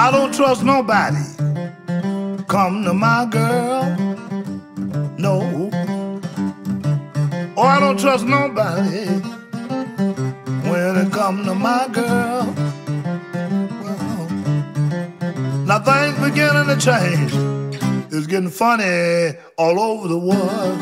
I don't trust nobody. Come to my girl, no. Oh, I don't trust nobody when it come to my girl. Well, now things beginning to change. It's getting funny all over the world.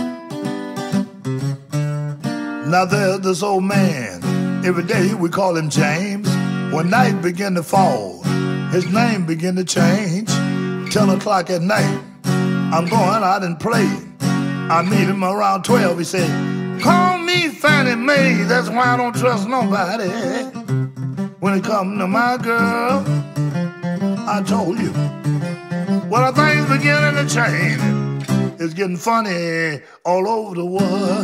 Now there's this old man. Every day we call him James. When night begin to fall, his name begin to change. 10 o'clock at night, I'm going out and play. I meet him around 12. He said, call me Fannie Mae. That's why I don't trust nobody when it come to my girl. I told you. Well, things beginning to change. It's getting funny all over the world.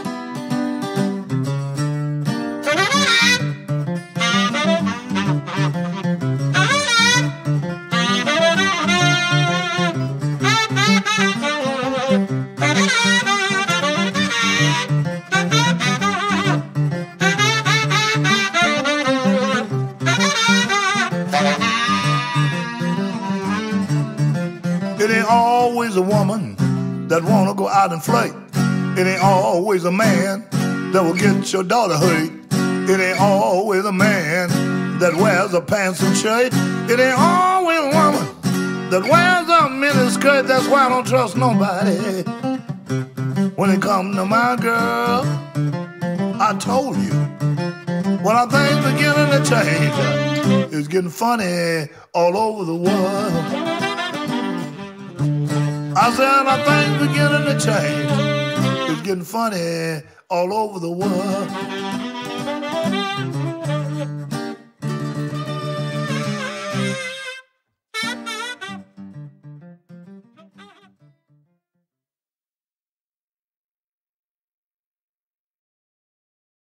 It ain't always a woman that wanna go out and flirt. It ain't always a man that will get your daughter hurt. It ain't always a man that wears a pants and shirt. It ain't always a woman that wears a mini skirt. That's why I don't trust nobody when it comes to my girl. I told you. Well, things beginning to change. It's getting funny all over the world. I said, things beginning to change. It's getting funny all over the world.